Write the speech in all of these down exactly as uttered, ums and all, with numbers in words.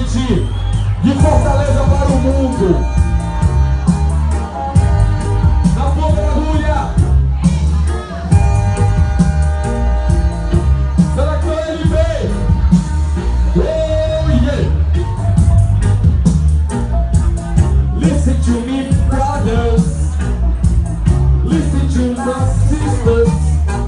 diretamente de Fortaleza para o mundo. Na ponta da agulha, Selector L B. Oh yeah. Listen to me, brothers. Listen to my sisters.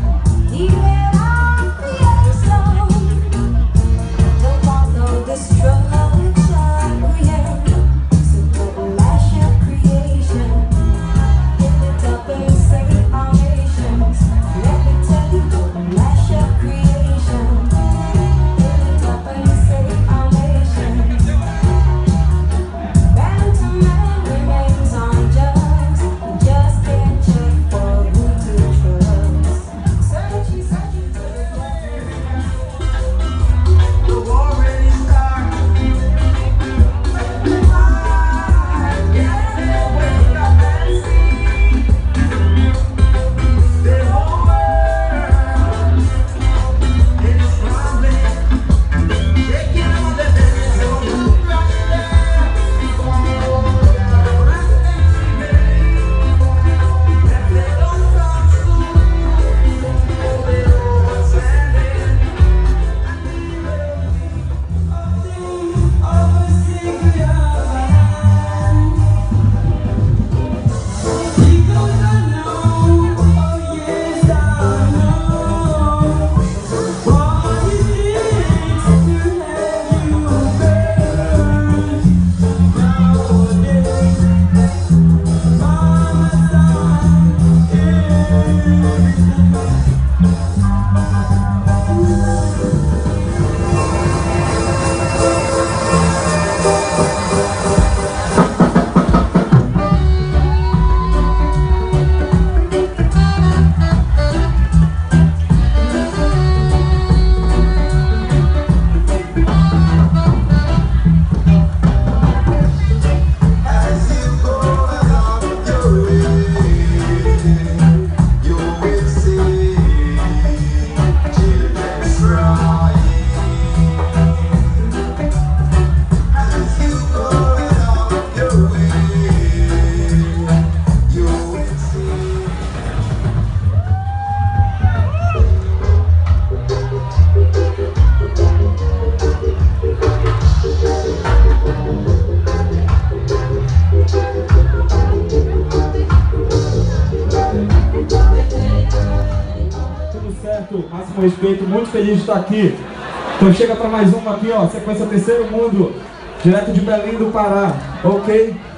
Máximo respeito, muito feliz de estar aqui. Então chega para mais uma aqui, ó, sequência Terceiro Mundo, direto de Belém do Pará, ok?